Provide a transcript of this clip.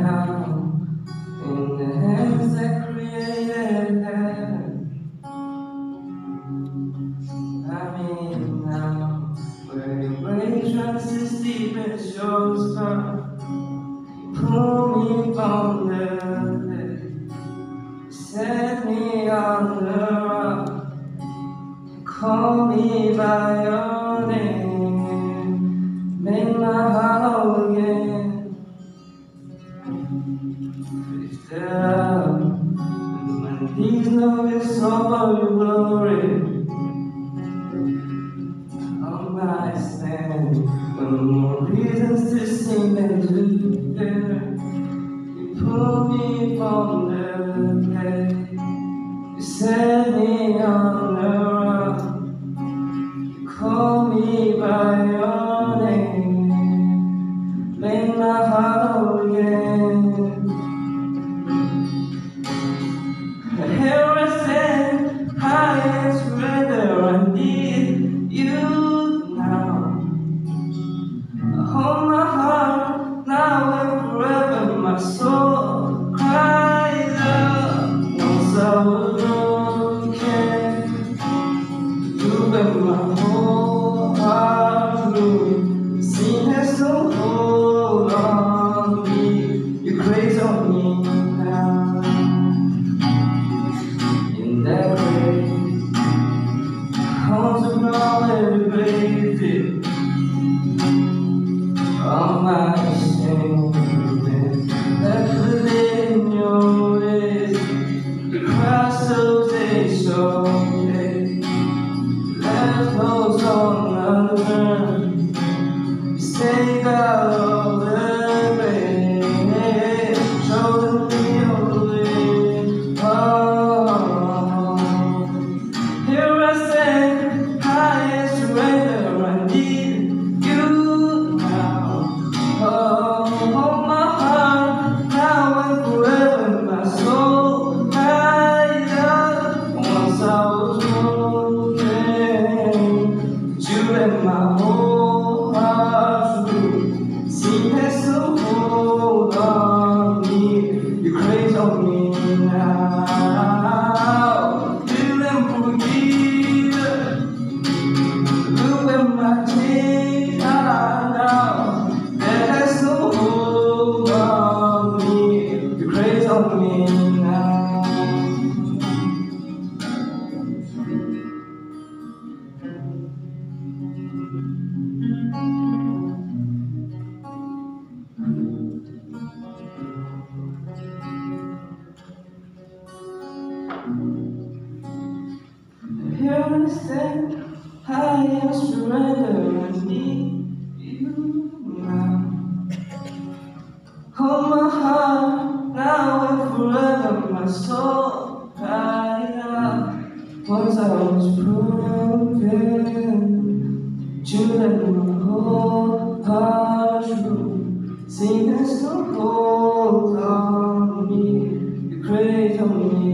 now in the hands that created heaven. I'm now where your grace runs as deep as your scar. Pull me from the dead, set me on the rock, call me by your name, make my heart whole again. Lift it up, and when these know it's all your glory. On my stand, no more reasons to sing than to fear. You pull me from the dead, you set me on the rock, you call me by your name, make my heart whole again. Here I stand, I surrender, I need you now. I hold my heart now and forever, my soul cries out. Once I was broken, you made my whole heart blue. Sin has no hold on me, you grace on me now. In that grace, arms around every baby. All my shame left within your ways. You crossed those days so late, left no stone unturned. You stayed out of the rain, showed me your way. Oh, here I stand, I surrender, I need you now. Oh, hold my heart now and forever, my soul cried out. Once I was broken, but you let my whole heart through. Sin has no hold on me, you craze on me now. Feel and forgive, look at my change now. There has no hold on me, you craze on me now. Here I stand, I am surrender, I need you now. Hold my heart now and forever, my soul cried out. Once I was broken, you let my whole heart through. Sin has no hold on me, you craze on me.